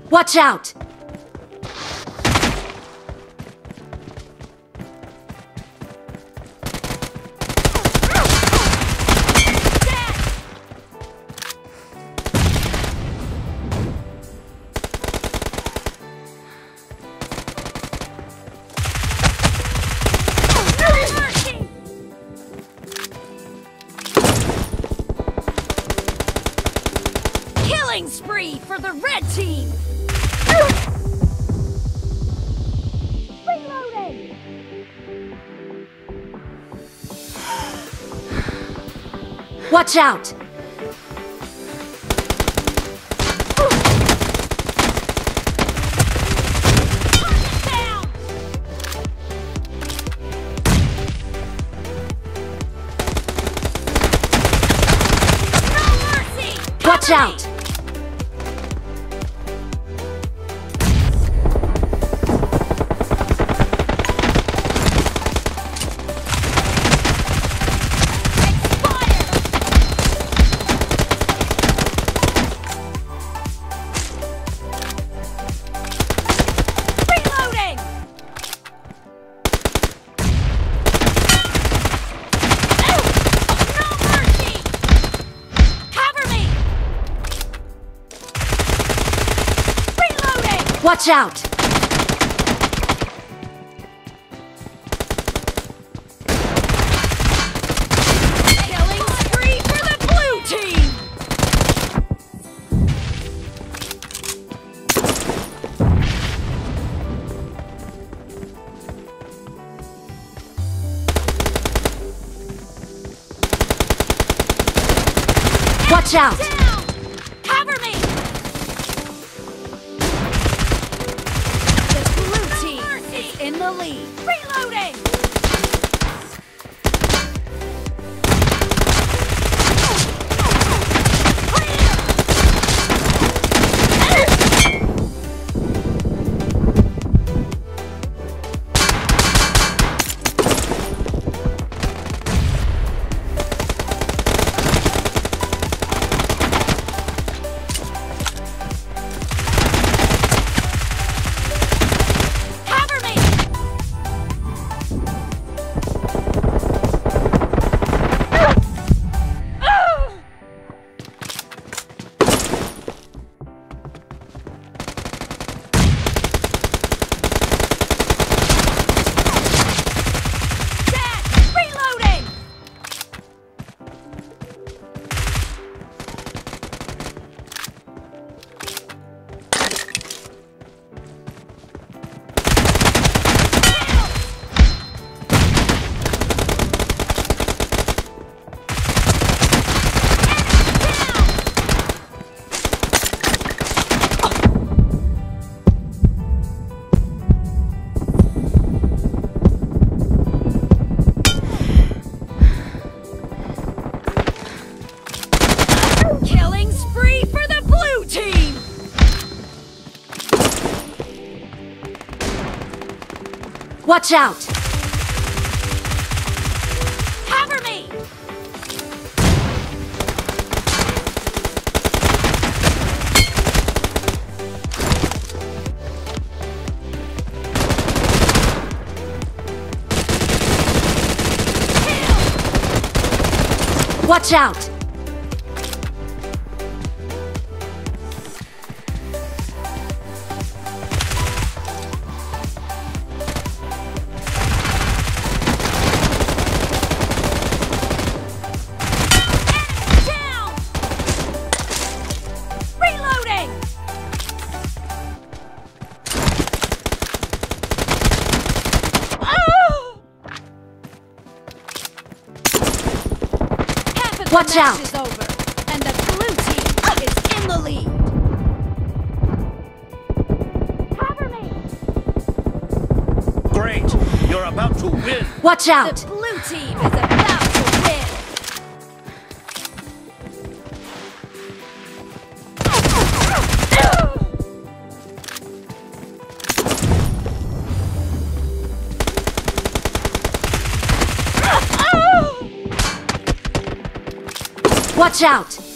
Watch out! Killing spree for the red team! Reloading! Watch out! Down! No mercy! Watch out! Reloading! No mercy! Cover me! Reloading! Watch out! Killing spree for the blue team! Watch out! Down! Cover me! The blue team is in the lead. Reloading! Cover me! Dead! Reloading! Killing spree for the blue team! Watch out! Cover me! Watch out! Down! Reloading! Oh! Half of the Watch match out. is over, and the blue team is in the lead. Cover me! Great! You're about to win! Watch out! The blue team is about to win. Watch out!